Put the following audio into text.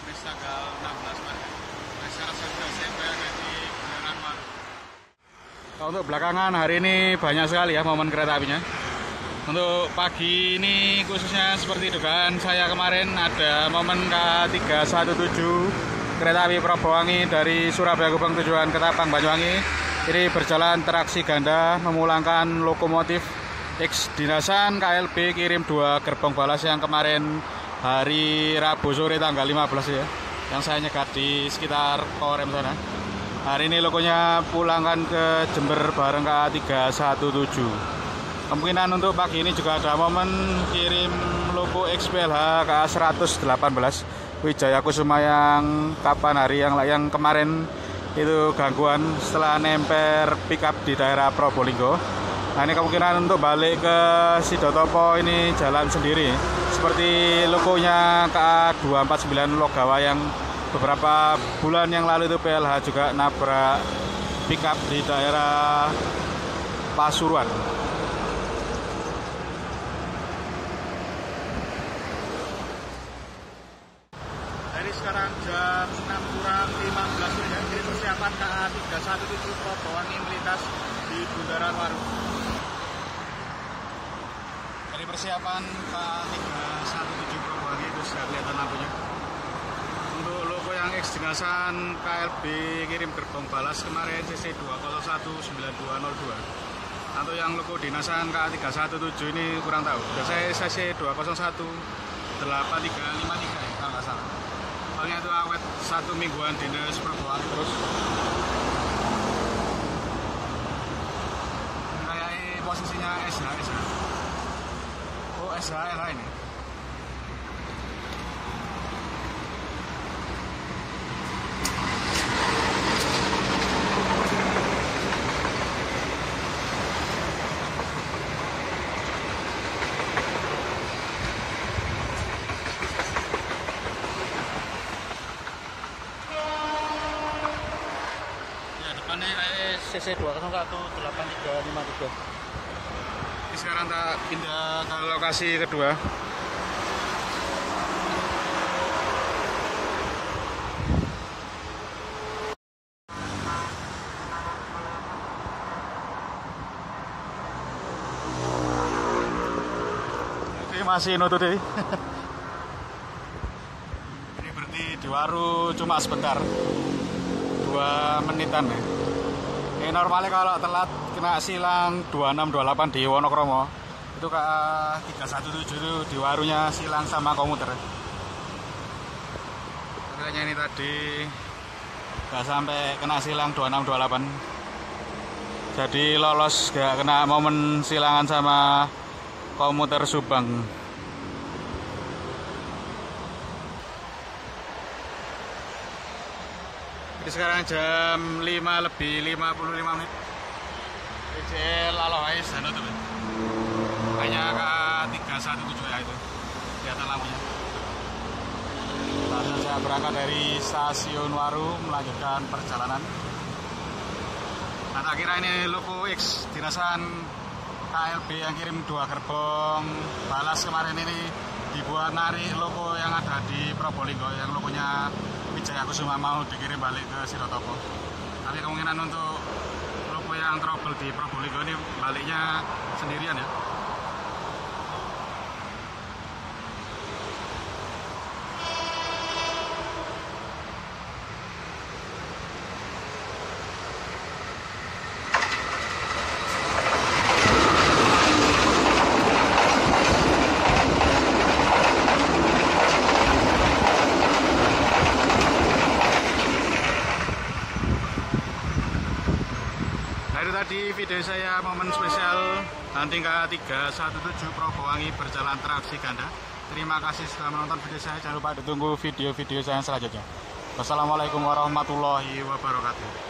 Kamis tanggal 16 Maret. Acara sudah SMP ada di Bundaran Waru. Untuk belakangan hari ini banyak sekali ya momen kereta apinya. Untuk pagi ini khususnya seperti dugaan saya kemarin ada momen K317 kereta api Probowangi dari Surabaya Gubeng tujuan Ketapang Banyuwangi. Ini berjalan traksi ganda memulangkan lokomotif X dinasan KLB kirim 2 gerbong balas yang kemarin hari Rabu sore tanggal 15 ya, yang saya nyegat di sekitar Korem sana. Hari ini lokonya pulangkan ke Jember bareng K317. Kemungkinan untuk pagi ini juga ada momen kirim loko XPLH KA118 Wijaya Kusuma yang kapan hari yang kemarin itu gangguan setelah nemper pickup di daerah Probolinggo. Nah, ini kemungkinan untuk balik ke Sidotopo ini jalan sendiri seperti lokonya KA249 Logawa yang beberapa bulan yang lalu itu PLH juga nabrak pickup di daerah Pasuruan. Jadi sekarang jam 6 kurang 15 ya. Jadi persiapan KA317 Probowangi melintas di Bundaran Waru. Dari persiapan KA317 Probowangi itu sudah kelihatan lampunya. Untuk logo yang X dinasan KLB kirim gerbong balas kemarin CC 2019202. Atau yang logo dinasan KA317 ini kurang tahu. Biasanya CC 2018353 ya kalau nggak salah. Soalnya itu awet 1 mingguan dinas Probowangi terus. Kayak posisinya SH. Oh, SHLH ini. CC 2018353. Ini sekarang tak pindah ke lokasi kedua. Oke, masih nutut ini. Ini berhenti di Waru cuma sebentar, 2 menitan ya. Ini normalnya kalau telat kena silang 2628 di Wonokromo, itu KA317 itu di Warunya silang sama komuter. Kayaknya ini tadi nggak sampai kena silang 2628, jadi lolos gak kena momen silangan sama komuter Subang. Jadi sekarang jam 5:55. DJL Alois sana tuh. Hanya K317 ya itu. Kelihatan lampunya. Lalu saya berangkat dari stasiun Waru melanjutkan perjalanan. Nah, tak kira ini logo X dinasan KLB yang kirim 2 gerbong balas kemarin ini dibuat narik logo yang ada di Probolinggo, yang logonya Wijaya Kusuma mau dikirim balik ke Sidotopo. Tapi kemungkinan untuk logo yang trouble di Probolinggo ini baliknya sendirian ya. Nah, itu tadi video saya momen spesial hunting KA317 Probowangi berjalan traksi ganda. Terima kasih sudah menonton video saya. Jangan lupa ditunggu video-video saya selanjutnya. Wassalamualaikum warahmatullahi wabarakatuh.